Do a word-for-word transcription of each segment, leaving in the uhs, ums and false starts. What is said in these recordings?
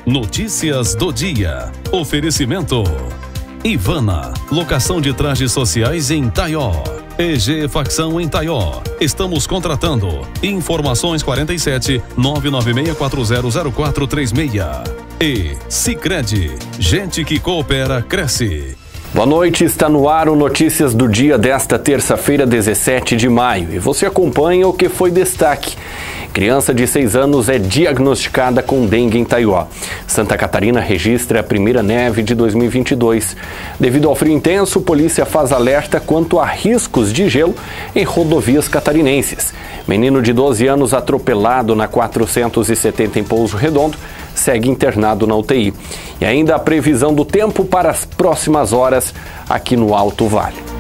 Notícias do dia. Oferecimento. Ivana, locação de trajes sociais em Taió. E G Facção em Taió. Estamos contratando. Informações quarenta e sete, nove nove seis quatro zero zero quatro três seis. E Sicredi. Gente que coopera, cresce. Boa noite, está no ar o Notícias do Dia desta terça-feira, dezessete de maio. E você acompanha o que foi destaque. Criança de seis anos é diagnosticada com dengue em Taió. Santa Catarina registra a primeira neve de dois mil e vinte e dois. Devido ao frio intenso, polícia faz alerta quanto a riscos de gelo em rodovias catarinenses. Menino de doze anos atropelado na quatrocentos e setenta em Pouso Redondo segue internado na U T I. E ainda a previsão do tempo para as próximas horas aqui no Alto Vale.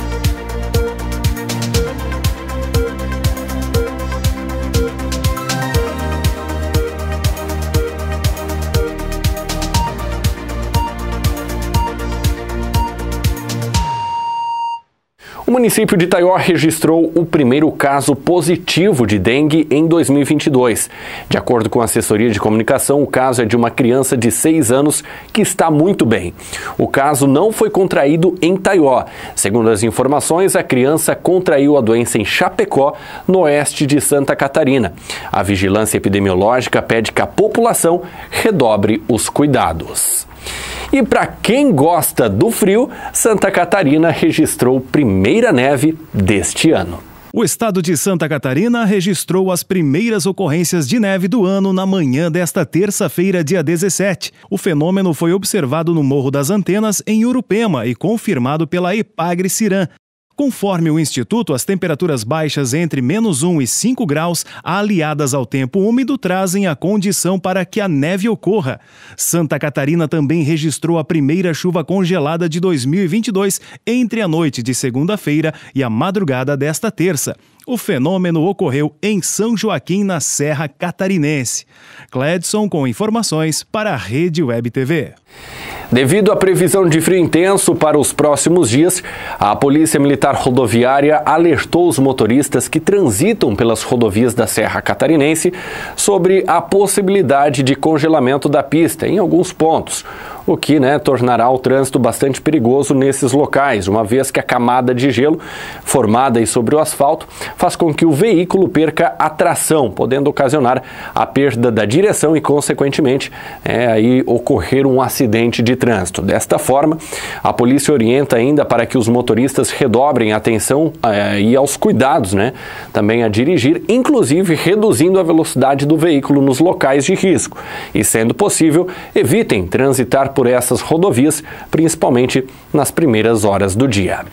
O município de Taió registrou o primeiro caso positivo de dengue em dois mil e vinte e dois. De acordo com a assessoria de comunicação, o caso é de uma criança de seis anos que está muito bem. O caso não foi contraído em Taió. Segundo as informações, a criança contraiu a doença em Chapecó, no oeste de Santa Catarina. A vigilância epidemiológica pede que a população redobre os cuidados. E para quem gosta do frio, Santa Catarina registrou primeira neve deste ano. O estado de Santa Catarina registrou as primeiras ocorrências de neve do ano na manhã desta terça-feira, dia dezessete. O fenômeno foi observado no Morro das Antenas, em Urupema, e confirmado pela Epagre-Ciran. Conforme o Instituto, as temperaturas baixas entre menos um e cinco graus, aliadas ao tempo úmido, trazem a condição para que a neve ocorra. Santa Catarina também registrou a primeira chuva congelada de dois mil e vinte e dois entre a noite de segunda-feira e a madrugada desta terça. O fenômeno ocorreu em São Joaquim, na Serra Catarinense. Cledson com informações para a Rede Web T V. Devido à previsão de frio intenso para os próximos dias, a Polícia Militar Rodoviária alertou os motoristas que transitam pelas rodovias da Serra Catarinense sobre a possibilidade de congelamento da pista em alguns pontos, o que, né, tornará o trânsito bastante perigoso nesses locais, uma vez que a camada de gelo formada aí sobre o asfalto faz com que o veículo perca a tração, podendo ocasionar a perda da direção e, consequentemente, é, aí ocorrer um acidente de trânsito. Desta forma, a polícia orienta ainda para que os motoristas redobrem a atenção é, e aos cuidados, né, também a dirigir, inclusive reduzindo a velocidade do veículo nos locais de risco e, sendo possível, evitem transitar por essas rodovias, principalmente nas primeiras horas do dia.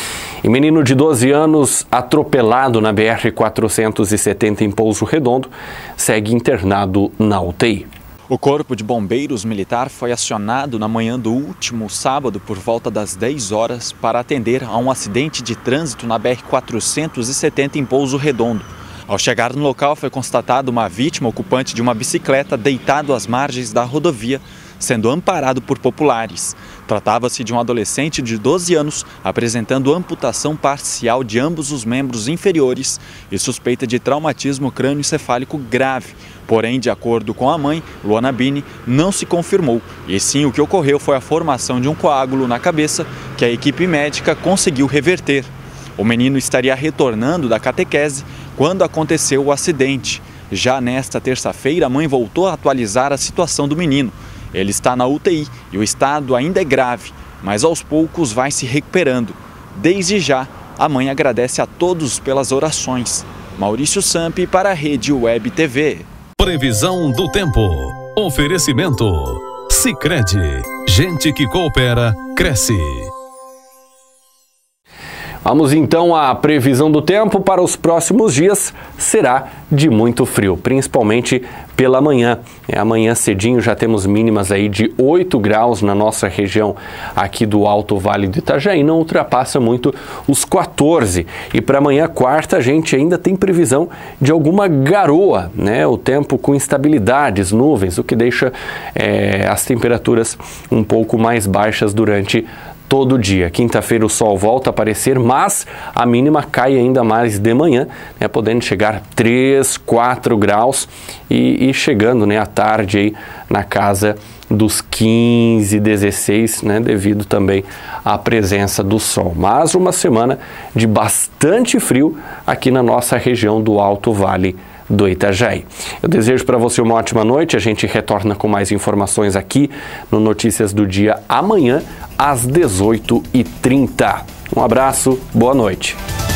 E menino de doze anos atropelado na B R quatrocentos e setenta em Pouso Redondo segue internado na U T I. O Corpo de Bombeiros Militar foi acionado na manhã do último sábado por volta das dez horas para atender a um acidente de trânsito na B R quatrocentos e setenta em Pouso Redondo. Ao chegar no local, foi constatada uma vítima ocupante de uma bicicleta deitado às margens da rodovia, sendo amparado por populares. Tratava-se de um adolescente de doze anos, apresentando amputação parcial de ambos os membros inferiores e suspeita de traumatismo crânioencefálico grave. Porém, de acordo com a mãe, Luana Bini, não se confirmou. E sim, o que ocorreu foi a formação de um coágulo na cabeça que a equipe médica conseguiu reverter. O menino estaria retornando da catequese quando aconteceu o acidente. Já nesta terça-feira, a mãe voltou a atualizar a situação do menino. Ele está na U T I e o estado ainda é grave, mas aos poucos vai se recuperando. Desde já, a mãe agradece a todos pelas orações. Maurício Sampi para a Rede Web T V. Previsão do tempo. Oferecimento. Sicredi. Gente que coopera, cresce. Vamos então à previsão do tempo para os próximos dias. Será de muito frio, principalmente pela manhã. É, amanhã cedinho já temos mínimas aí de oito graus na nossa região aqui do Alto Vale do Itajaí, não ultrapassa muito os quatorze. E para amanhã, quarta, a gente ainda tem previsão de alguma garoa, né? O tempo com instabilidades, nuvens, o que deixa é, as temperaturas um pouco mais baixas durante todo dia. Quinta-feira o sol volta a aparecer, mas a mínima cai ainda mais de manhã, né, podendo chegar a três, quatro graus e, e chegando, né, à tarde aí na casa dos quinze, dezesseis, né, devido também à presença do sol. Mas uma semana de bastante frio aqui na nossa região do Alto Vale do Itajaí. Eu desejo para você uma ótima noite. A gente retorna com mais informações aqui no Notícias do Dia amanhã às dezoito e trinta. Um abraço, boa noite.